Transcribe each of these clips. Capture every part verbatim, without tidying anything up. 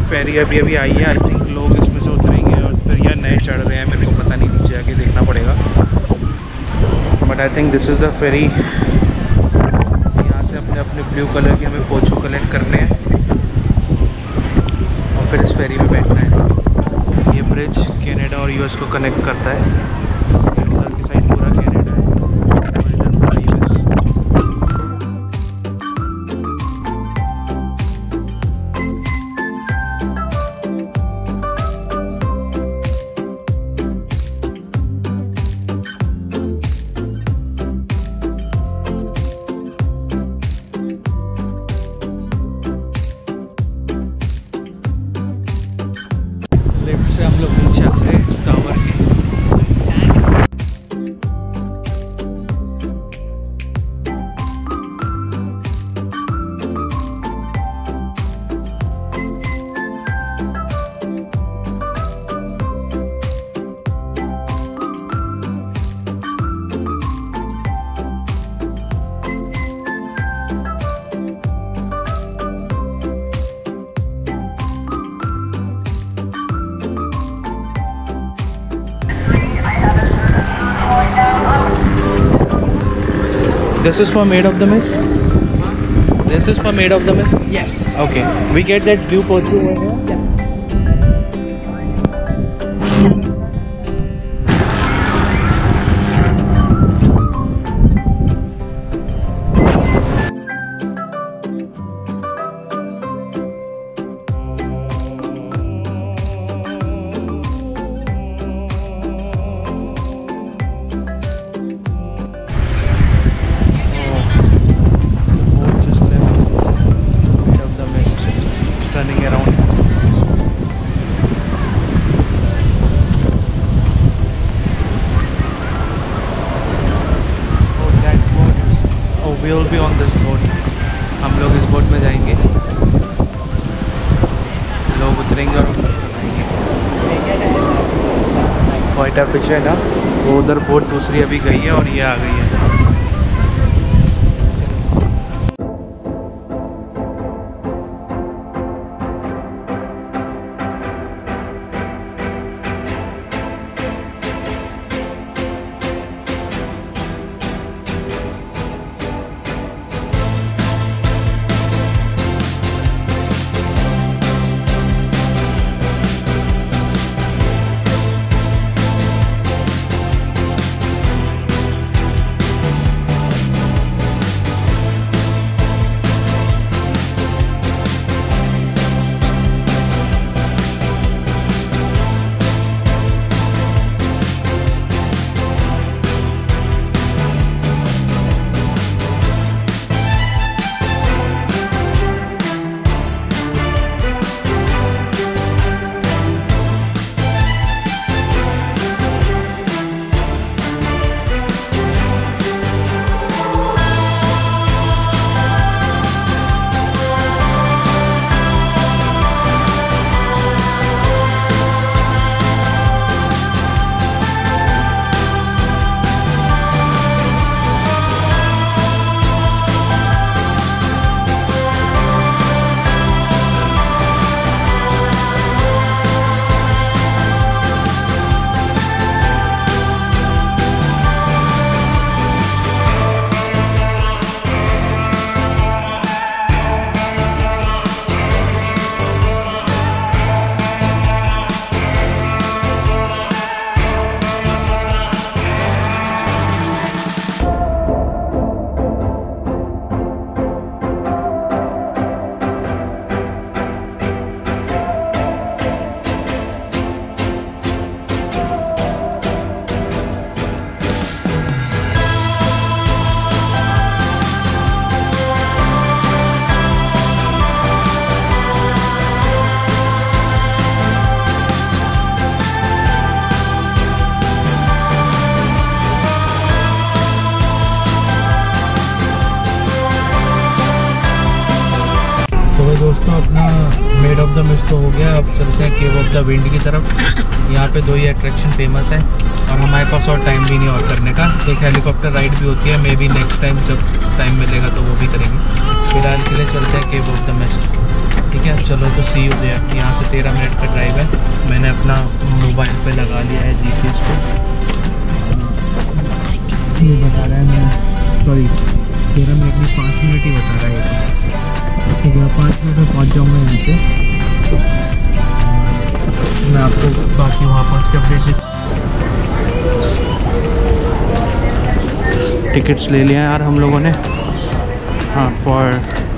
फेरी अभी अभी आई है। आई थिंक लोग इसमें से उतरेंगे और फिर या नए चढ़ रहे हैं, मेरे को पता नहीं, नीचे आके देखना पड़ेगा। But I think this is the ferry. यहाँ से अपने अपने ब्लू कलर के हमें फोटो कलेक्ट करने हैं और फिर इस फेरी में बैठना है। ये ब्रिज कनाडा और यूएस को कनेक्ट करता है। उधर की साइड पूरा कनाडा है और इधर पूरा यूएस। लिफ्ट से हम लोग नीचे आते हैं इस टावर के। This is for Maid of the Mist? This is for Maid of the Mist? Yes. Okay. We get that blue pocho over here? Yeah. Turning around. Oh, that boat is. Oh, we will be on this boat. हम लोग इस boat में जाएंगे, लोग उतरेंगे और white fish है ना, वो उधर बोट दूसरी अभी गई है और ये आ गई है। दोस्तों अपना मेड ऑफ द मिस्ट तो हो गया। अब चलते हैं केव ऑफ द विंड की तरफ। यहाँ पे दो ही अट्रैक्शन फेमस है और हमारे पास और टाइम भी नहीं और करने का। एक हेलीकॉप्टर राइड भी होती है, मे बी नेक्स्ट टाइम जब टाइम मिलेगा तो वो भी करेंगे। फिलहाल के लिए चलते हैं केव ऑफ द मिस्ट। ठीक है चलो, तो सी हो गया। यहाँ से तेरह मिनट का ड्राइव है। मैंने अपना मोबाइल पे लगा लिया है जी पी एस पे, ये बता रहा है मैं सॉरी तेरह मिनट में पाँच मिनट ही बता रहा है। ठीक है पाँच मिनट में पहुँच जाऊँगा यहाँ पे। मैं आपको बाकी वहाँ पहुँच के अपडेट। टिकट्स ले लिया यार हम लोगों ने, हाँ, for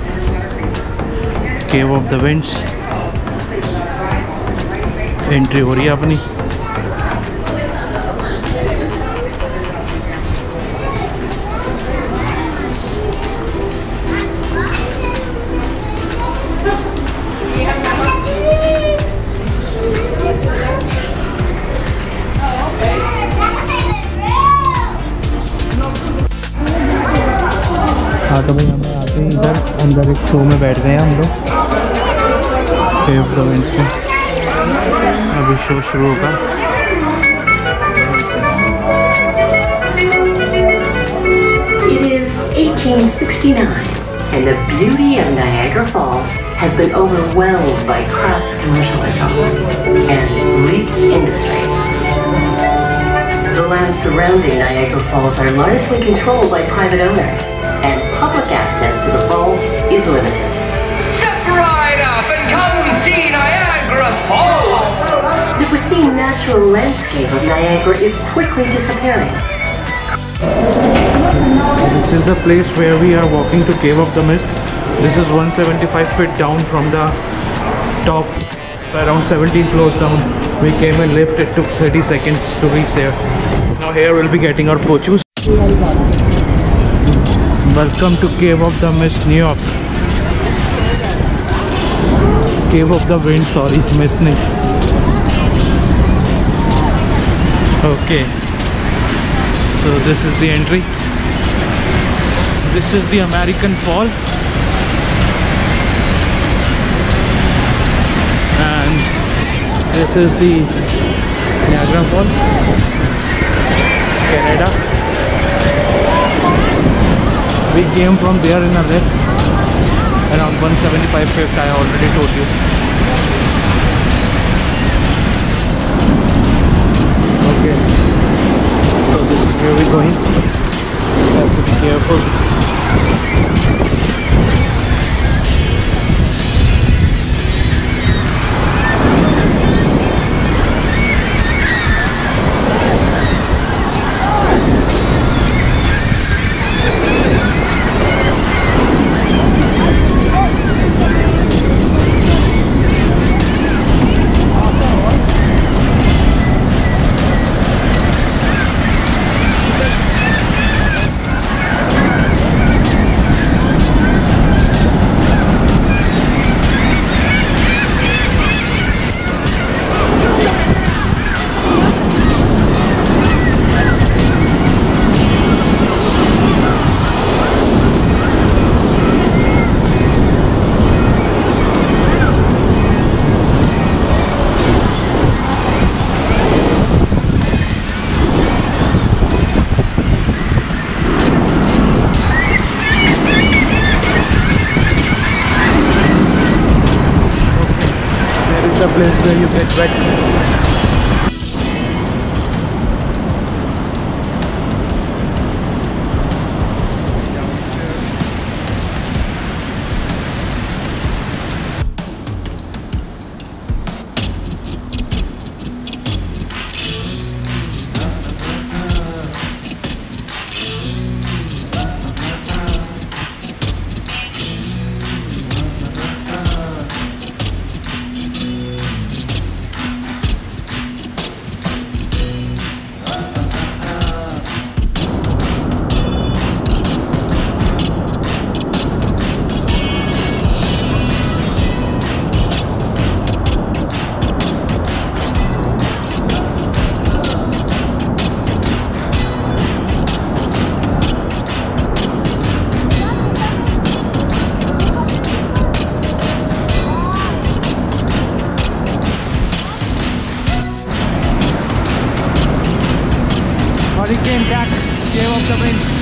Cave of the Winds. Entry हो रही है अपनी। हाँ तो भाई हमें आते ही इधर अंदर एक शो में बैठ गए हैं हम लोग, केव ऑफ द विंड्स में। अभी शो शुरू होगा। It is eighteen sixty-nine, and the beauty of Niagara Falls has been overwhelmed by crass commercialism and bleak industry. The lands surrounding Niagara Falls are largely controlled by private owners, and public access to the falls is limited. Step right up and come see Niagara Falls! The pristine natural landscape of Niagara is quickly disappearing. This is the place where we are walking to Cave of the Mist. This is one hundred seventy-five feet down from the top, around seventeen floors down. We came in lift, it took thirty seconds to reach there. Now here we'll be getting our pochus. Welcome to Cave of the Mist, New York. Cave of the Wind, sorry, Mist nahi. Okay, so this is the entry. This is the American Fall, and this is the Niagara Falls, Canada. We came from there in a lift, around one hundred seventy-five feet, I already told you. Okay, so this is where we're going. You have to be careful. The place where you get wet. Hurricane Cat, Cave of the Wind.